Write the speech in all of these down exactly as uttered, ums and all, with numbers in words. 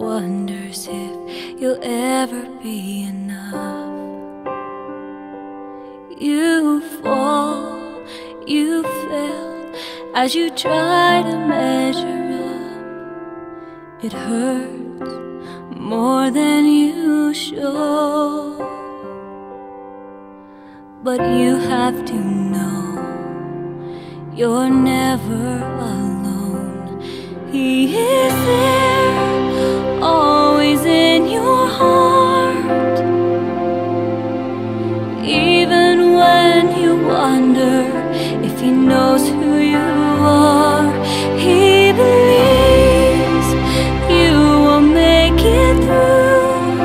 wonders if you'll ever be enough. You fall, you fail as you try to measure up. It hurts more than you show, but you have to know you're never alone. He is there, always in your heart, even when you wonder if he knows who you are. He believes you will make it through,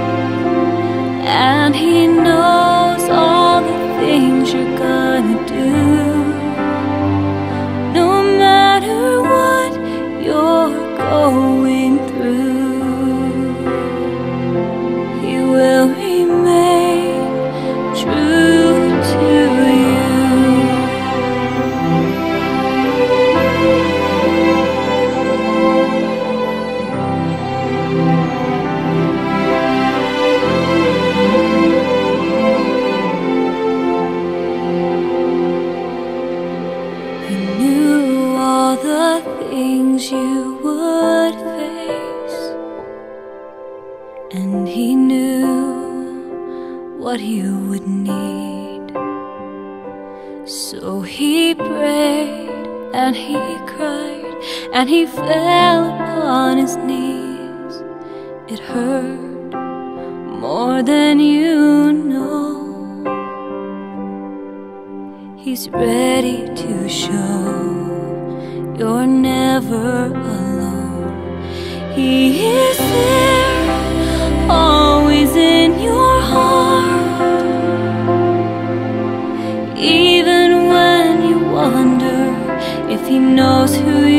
and he knows all the things you're gonna do. No matter what you're going through, he will remain true to you. He knew all the things you would face, and he knew what you would need. So he prayed and he cried and he fell upon his knees. It hurt more than you know. He's ready to show you're never alone. He is there, always in your heart, even when you wonder if he knows who you are.